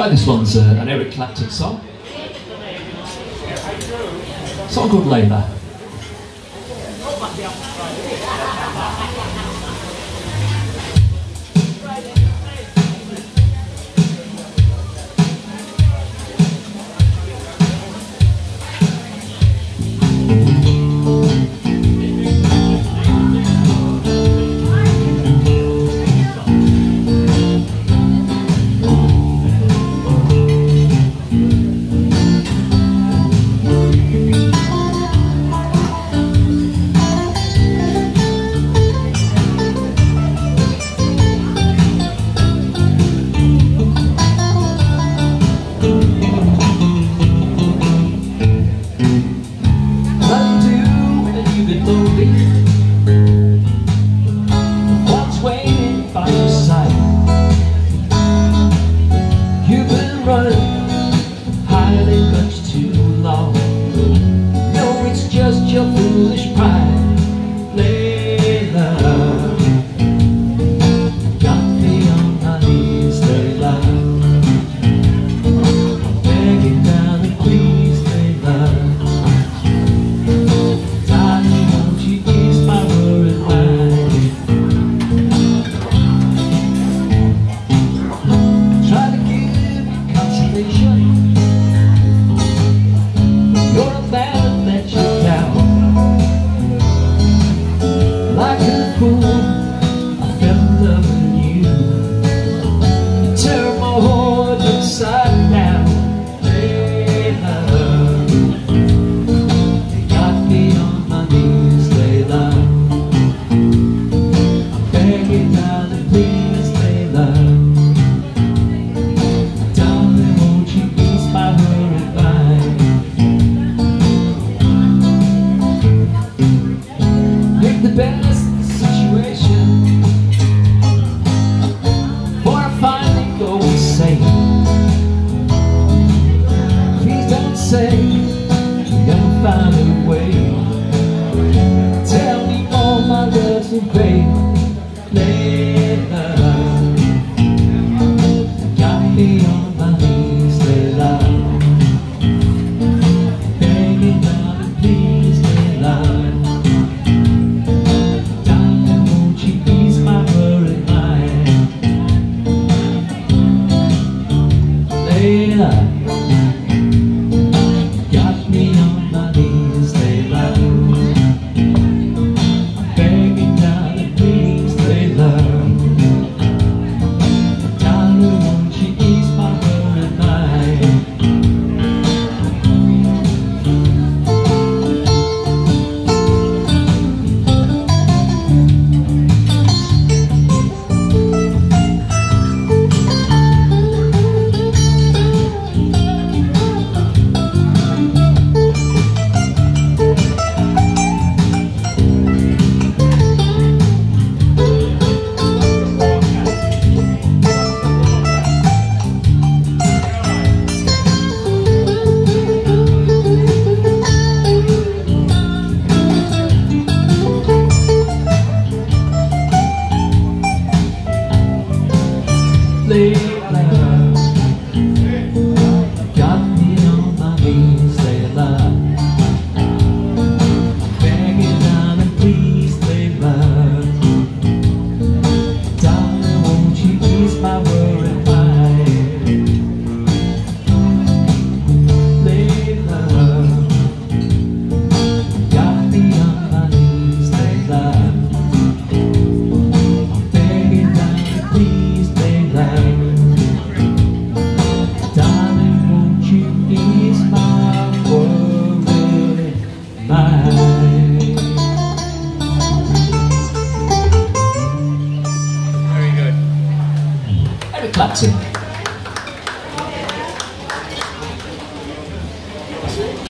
Right, this one's an Eric Clapton song. A song called Layla. What's waiting by your side? You've been running, hiding much too long. No, it's just your foolish pride, Layla. Got me on my knees, Layla. I'm begging down and please, Layla. I fell in love with you. You turn my heart upside down, Layla. You got me on my knees, Layla. I'm begging, darling, please, Layla. Darling, won't you ease my worried mind? Make the best situation before I finally go insane. Please don't say you're gonna find a way. Tell me all my love's in vain, Layla. Got me on my knees, Layla. Begging, darling, please, Layla. Layla, got me on my knees, Layla. I'm begging, darling, please, Layla. Darling, won't you ease my worried mind? Layla, got me on my knees, Layla. I'm begging, darling, please, Layla. Darling, won't you ease my worried mind? Layla, got me on my knees, Layla. I'm begging, darling, please, Layla. Darling, won't you ease my worried mind? Very good. Eric Clapton.